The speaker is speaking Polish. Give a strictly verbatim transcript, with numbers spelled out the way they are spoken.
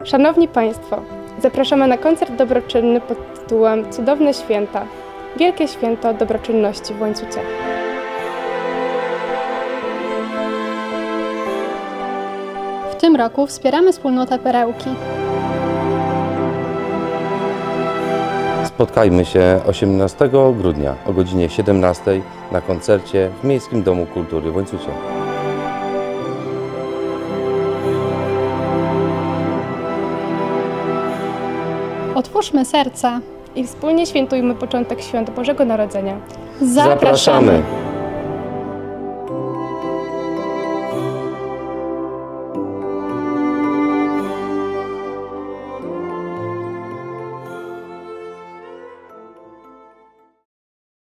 Szanowni Państwo, zapraszamy na koncert dobroczynny pod tytułem Cudowne Święta. Wielkie Święto Dobroczynności w Łańcucie. W tym roku wspieramy wspólnotę Perełki. Spotkajmy się osiemnastego grudnia o godzinie siedemnastej na koncercie w Miejskim Domu Kultury w Łańcucie. Otwórzmy serca I wspólnie świętujmy początek świąt Bożego Narodzenia. Zapraszamy! Zapraszamy.